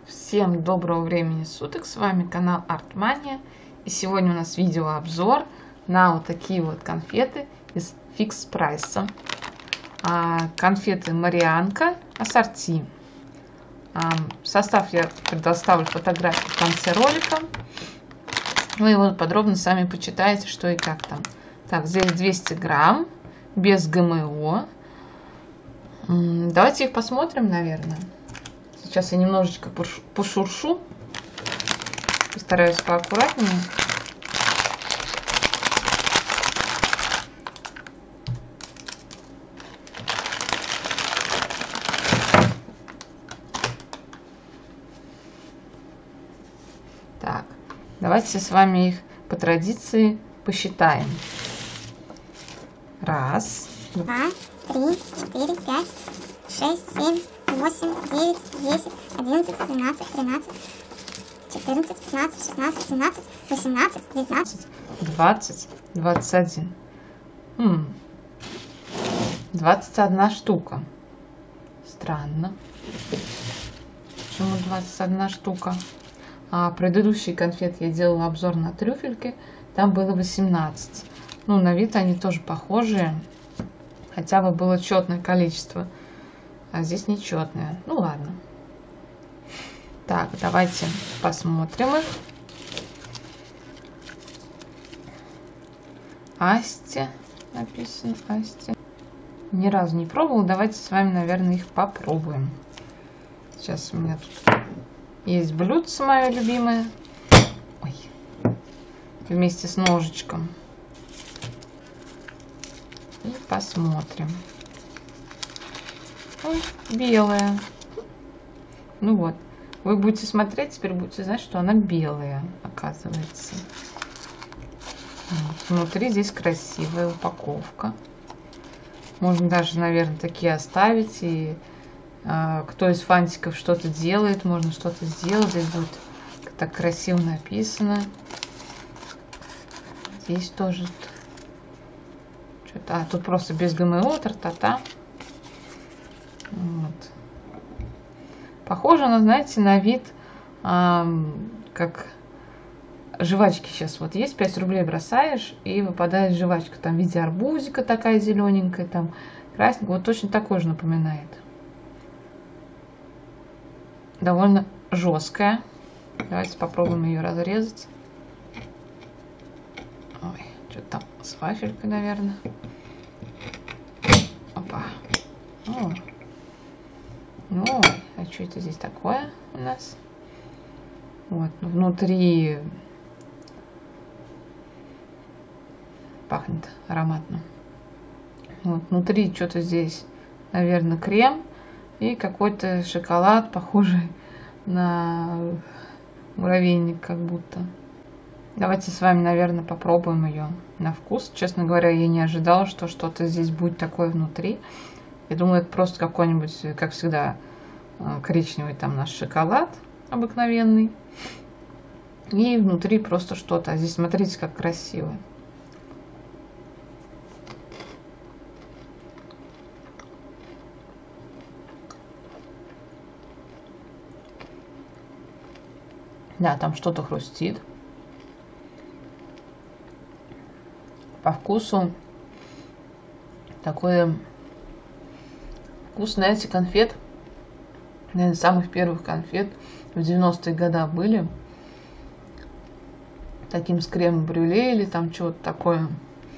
Всем доброго времени суток, с вами канал Артмания, и сегодня у нас видеообзор на вот такие вот конфеты из Fix Price. Конфеты Марианка ассорти. Состав я предоставлю фотографию в конце ролика. Вы его подробно сами почитаете, что и как там. Так, здесь 200 грамм, без ГМО. Давайте их посмотрим, наверное. Сейчас я немножечко пошуршу. Постараюсь поаккуратнее. Так, давайте с вами их по традиции посчитаем. 1, 2, 3, 4, 5, 6, 7, 8, 9, 10, 11, 12, 13, 14, 15, 16, 17, 18, 19, 20, 21. 21 штука. Странно. Почему 21 штука? Предыдущие конфеты я делала обзор на трюфельки. Там было 18. Ну, на вид они тоже похожие. Хотя бы было четное количество. А здесь нечетное. Ну ладно. Так, давайте посмотрим их. Асти написано. Асти. Ни разу не пробовала. Давайте с вами, наверное, их попробуем. Сейчас у меня тут есть блюдце мое любимое. Ой. Вместе с ножичком. И посмотрим. Ой, белая. Ну вот. Вы будете смотреть, теперь будете знать, что она белая, оказывается. Вот. Внутри здесь красивая упаковка. Можно даже, наверное, такие оставить. И кто из фантиков что-то делает, можно что-то сделать. Здесь будет так красиво написано. Здесь тоже. Тут просто без ГМО, тра-та-та. Вот. Похоже она, знаете, на вид, как жвачки сейчас. Вот есть 5 рублей бросаешь, и выпадает жвачка. Там в виде арбузика такая зелененькая, там красненькая. Вот точно такой же напоминает. Довольно жесткая. Давайте попробуем ее разрезать. Ой, что-то там с вафелькой, наверное. Опа. О. Ну, а что это здесь такое у нас? Вот, внутри пахнет ароматно. Вот, внутри что-то здесь, наверное, крем и какой-то шоколад, похожий на муравейник, как будто. Давайте с вами, наверное, попробуем ее на вкус. Честно говоря, я не ожидала, что что-то здесь будет такое внутри. Я думала, это просто какой-нибудь, как всегда, коричневый там наш шоколад обыкновенный. И внутри просто что-то. А здесь смотрите, как красиво. Да, там что-то хрустит. По вкусу такой вкус, знаете, конфет. Наверное, самых первых конфет в 90-е годы были. Таким с кремом брюле или там что-то такое.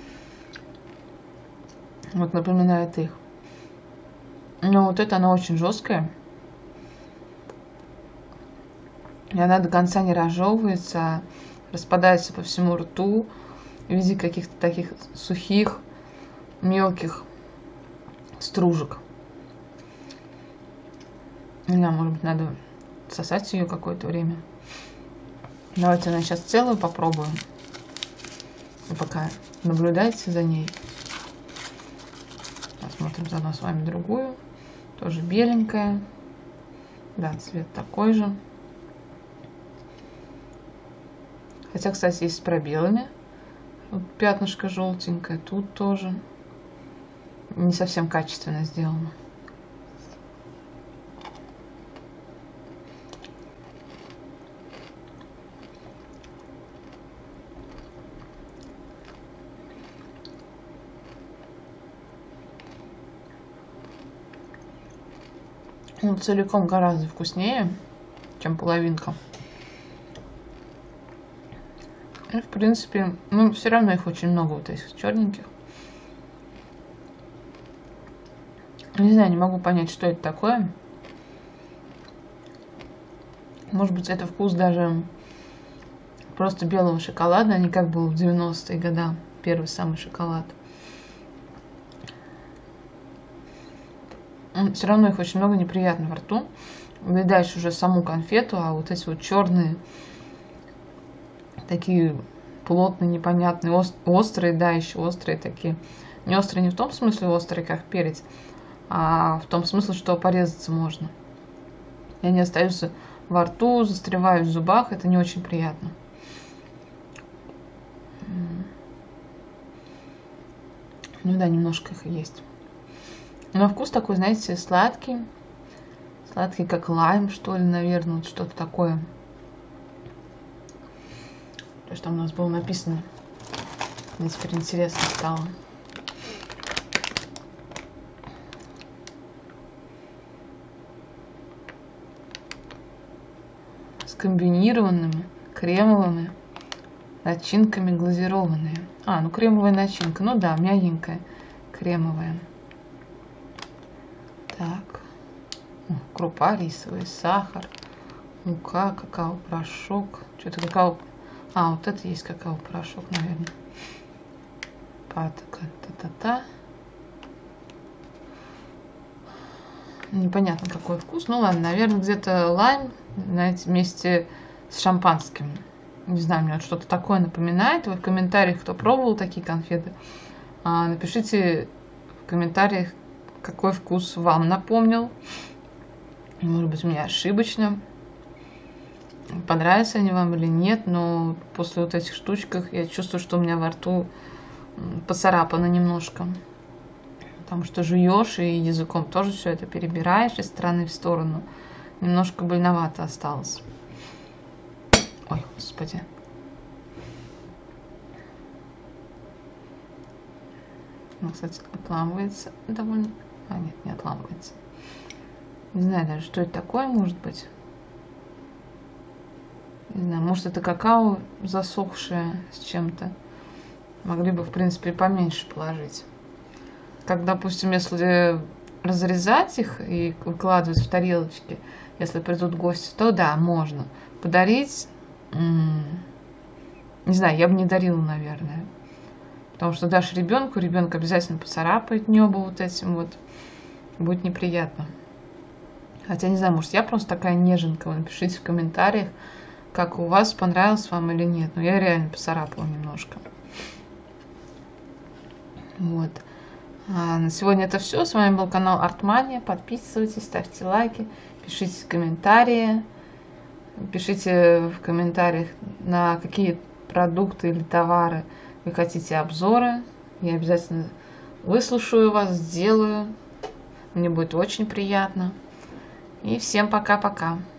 Вот напоминает их. Но вот это она очень жесткая. И она до конца не разжевывается, а распадается по всему рту в виде каких-то таких сухих, мелких стружек. Не знаю, может быть, надо сосать ее какое-то время. Давайте она сейчас целую попробуем. И пока наблюдайте за ней. Посмотрим заодно с вами другую. Тоже беленькая. Да, цвет такой же. Хотя, кстати, есть с пробелами. Вот пятнышко желтенькое. Тут тоже. Не совсем качественно сделано. Ну, целиком гораздо вкуснее, чем половинка. И, в принципе, ну, все равно их очень много, вот этих черненьких. Не знаю, не могу понять, что это такое. Может быть, это вкус даже просто белого шоколада, а не как был в 90-е годы, первый самый шоколад. Все равно их очень много, неприятно во рту. Доедаешь уже саму конфету, а вот эти вот черные, такие плотные, непонятные, острые, да, еще острые такие. Не острые не в том смысле острые, как перец, а в том смысле, что порезаться можно. И они остаются во рту, застревают в зубах, это не очень приятно. Ну да, немножко их есть. Но вкус такой, знаете, сладкий. Сладкий, как лайм, что ли, наверное, вот что-то такое. То, что там у нас было написано. Мне теперь интересно стало. С комбинированными кремовыми начинками глазированные. А, ну кремовая начинка. Ну да, мягенькая, кремовая. Так. Крупа рисовая, сахар, мука, какао-порошок. Что-то какао... А, вот это есть какао-порошок, наверное. Патока, та-та-та. Непонятно, какой вкус. Ну ладно, наверное, где-то лайм, знаете, вместе с шампанским. Не знаю, мне вот что-то такое напоминает. Вы в комментариях, кто пробовал такие конфеты, напишите в комментариях, какой вкус вам напомнил. Может быть, мне ошибочно. Понравятся они вам или нет, но после вот этих штучек я чувствую, что у меня во рту поцарапано немножко. Потому что жуешь и языком тоже все это перебираешь из стороны в сторону. Немножко больновато осталось. Ой, господи. Ну, кстати, отламывается довольно... А, нет, не отламывается. Не знаю даже, что это такое может быть. Не знаю, может это какао засохшее с чем-то. Могли бы, в принципе, поменьше положить. Как, допустим, если разрезать их и выкладывать в тарелочки, если придут гости, то да, можно. Подарить, не знаю, я бы не дарила, наверное. Потому что дашь ребенку, ребенок обязательно поцарапает небо вот этим вот. Будет неприятно. Хотя, не знаю, может, я просто такая неженка. Вы напишите в комментариях, как у вас, понравилось вам или нет. Но я реально поцарапала немножко. Вот. На сегодня это все. С вами был канал Артмания. Подписывайтесь, ставьте лайки, пишите комментарии. Пишите в комментариях, на какие продукты или товары вы хотите обзоры. Я обязательно выслушаю вас, сделаю. Мне будет очень приятно. И всем пока-пока.